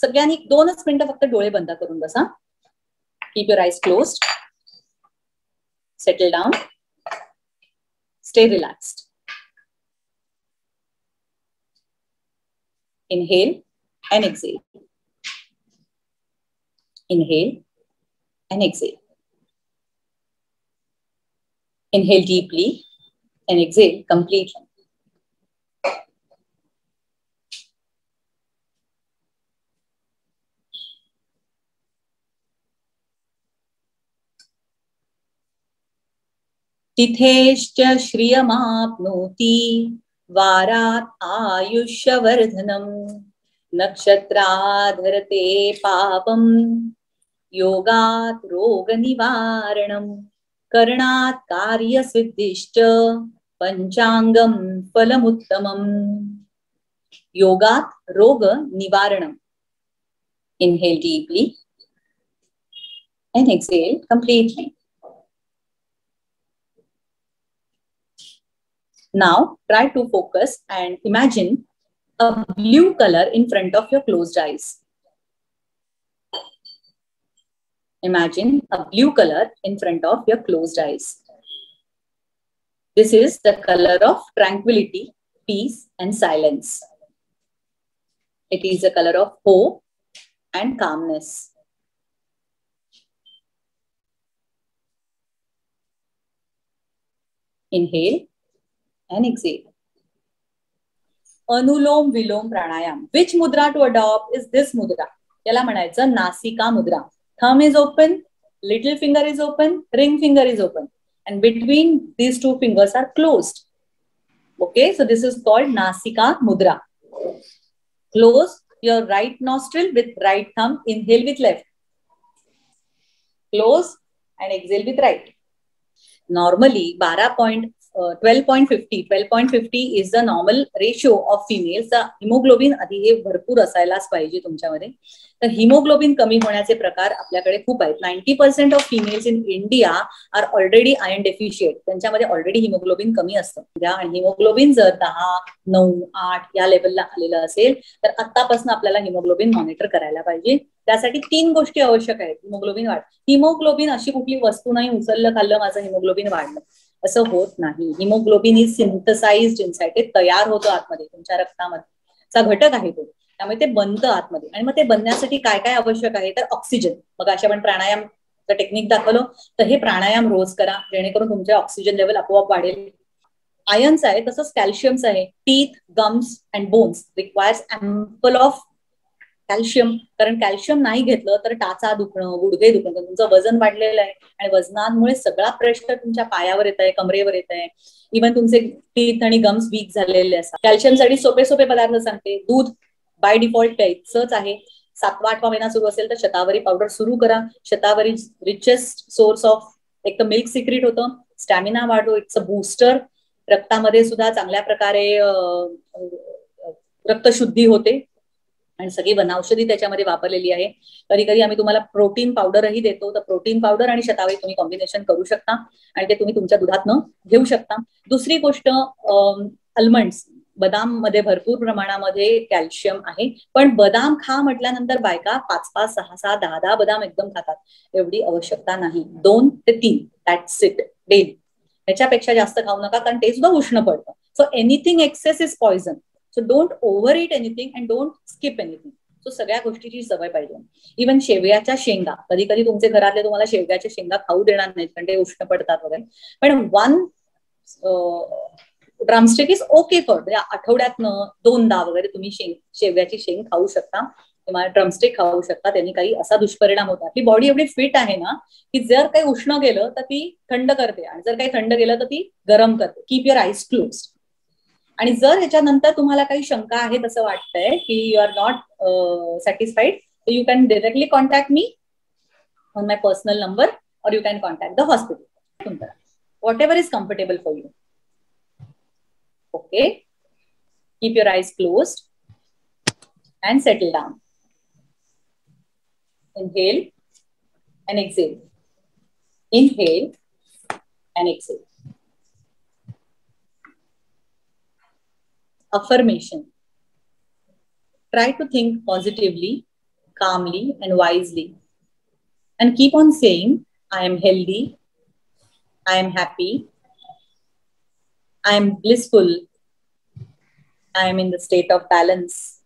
सगळ्यांनी 2च मिनिटं फक्त डोळे बंद करून बसा. Keep your eyes closed. Settle down. Stay relaxed. Inhale and exhale. Inhale and exhale. Inhale deeply and exhale completely. तिथेश्च श्रियमाप्नोति वारात् आयुष्यवर्धनम् नक्षत्राधरते पापम् योगात् रोगनिवारणम् करणात् कार्यसिद्धिश्च पंचांगम फलमुत्तमम् योगात् रोग निवारणम्. Inhale deeply and exhale completely. Now try to focus and imagine a blue color in front of your closed eyes. Imagine a blue color in front of your closed eyes. This is the color of tranquility, peace, and silence. It is a color of hope and calmness. Inhale and exhale. Anulom vilom pranayama. Which mudra to adopt is this mudra? याला म्हणायचं नासिका मुद्रा. Thumb is open, little finger is open, ring finger is open, and between these two fingers are closed. Okay, so this is called nasika mudra. Close your right nostril with right thumb. Inhale with left. Close and exhale with right. Normally 12.50 is the normal ratio of females. The hemoglobin आधी हे भरपूर असायलाच पाहिजे तुमच्यामध्ये. तर haemoglobin कमी होण्याचे प्रकार आपल्याकडे खूप आहेत. 90% of females in India are already iron deficient. त्यांच्यामध्ये ऑलरेडी हिमोग्लोबिन कमी असतं. आणि हिमोग्लोबिन जर 10, 9, 8 या लेवलला आलेलं असेल तर आतापासून आपल्याला हिमोग्लोबिन मॉनिटर करायला पाहिजे. त्यासाठी 3 गोष्टी आवश्यक आहेत. हिमोग्लोबिन वाढ. हिमोग्लोबिन अशी कुठली वस्तू नाही उचललं खाल्लं माझं हिमोग्लोबिन वाढलं असं होत नाही. Haemoglobin is synthesized inside. ते तयार होतं आतमध्ये तुमच्या रक्तामध्ये घटक आहे तो. त्यामुळे ते बनतं आतमध्ये. आणि मग ते बनण्यासाठी काय काय आवश्यक आहे तर ऑक्सिजन. मग अशा आपण प्राणायाम टेक्निक दाखवलं तर हे प्राणायाम रोज करा जेणेकरून तुमचे ऑक्सिजन लेवल आपोआप वाढेल. आयन्स आहे तसंच कॅल्शियम्स आहे. Teeth, gums and bones requires ample of calcium. कारण कॅल्शियम नाही घेतलं तर टाचा दुखणं, गुडघे दुखणं. तुमचं वजन वाढलेलं आहे आणि वजनामुळे सगळा प्रेशर तुमच्या पायावर येत आहे, कमरेवर येत आहे. इव्हन तुमचे टीथ आणि गम्स वीक झालेले असतात. कॅल्शियमसाठी सोपे सोपे पदार्थ सांगते. दूध बाय डिफॉल्ट प्यायचंच आहे. 7वा 8वा महिना सुरू असेल तर शतावरी पावडर सुरू करा. शतावरी रिचेस्ट सोर्स ऑफ एक तर मिल्क सिक्रेट होतं, स्टॅमिना वाढतो, इट्स अ बूस्टर. रक्तामध्ये सुद्धा चांगल्या प्रकारे रक्तशुद्धी होते आणि सगळी वनौषधी त्याच्यामध्ये वापरलेली आहे. कधी कधी आम्ही तुम्हाला प्रोटीन पावडरही देतो. तर प्रोटीन पावडर आणि शतावरी तुम्ही कॉम्बिनेशन करू शकता आणि ते तुम्ही तुमच्या दुधातनं घेऊ शकता. दुसरी गोष्ट आल्मंड्स. बदाम मध्ये भरपूर प्रमाणामध्ये कॅल्शियम आहे. पण बदाम खा म्हटल्यानंतर बायका 5-5, 6-6, 10-10 बदाम एकदम खातात. एवढी आवश्यकता नाही. 2 ते 3 दॅट्स इट डेली. त्याच्यापेक्षा जास्त खाऊ नका कारण ते सुद्धा उष्ण पडतं. So anything excess is poison. So don't over it anything and don't skip anything. So सगळ्या गोष्टीची सवय पाहिजे. इव्हन शेवयाच्या शेंगा. कधी कधी तुमचे घरातले तुम्हाला शेवयाच्या शेंगा खाऊ देणार नाहीत कारण ते उष्ण पडतात वगैरे. पण 1 ड्रमस्टिक इज ओके फॉर. म्हणजे आठवड्यातनं 2दा वगैरे तुम्ही शेवयाची शेंग खाऊ शकता किंवा ड्रमस्टिक खाऊ शकता. त्यांनी काही असा दुष्परिणाम होता. आपली बॉडी एवढी फिट आहे ना की जर काही उष्ण गेलं तर ती थंड करते आणि जर काही थंड गेलं तर ती गरम करते. Keep your eyes closed. आणि जर ह्याच्यानंतर तुम्हाला काही शंका आहे तसं वाटतंय की यू आर नॉट सॅटिस्फाईड तर you can directly contact me on my personal number और you can contact the hospital. Whatever is comfortable for you. Okay, keep your eyes closed and settle down. Inhale and exhale. Inhale and exhale. Affirmation. Try to think positively calmly and wisely, and keep on saying, I am healthy, I am happy, I am blissful, I am in the state of balance.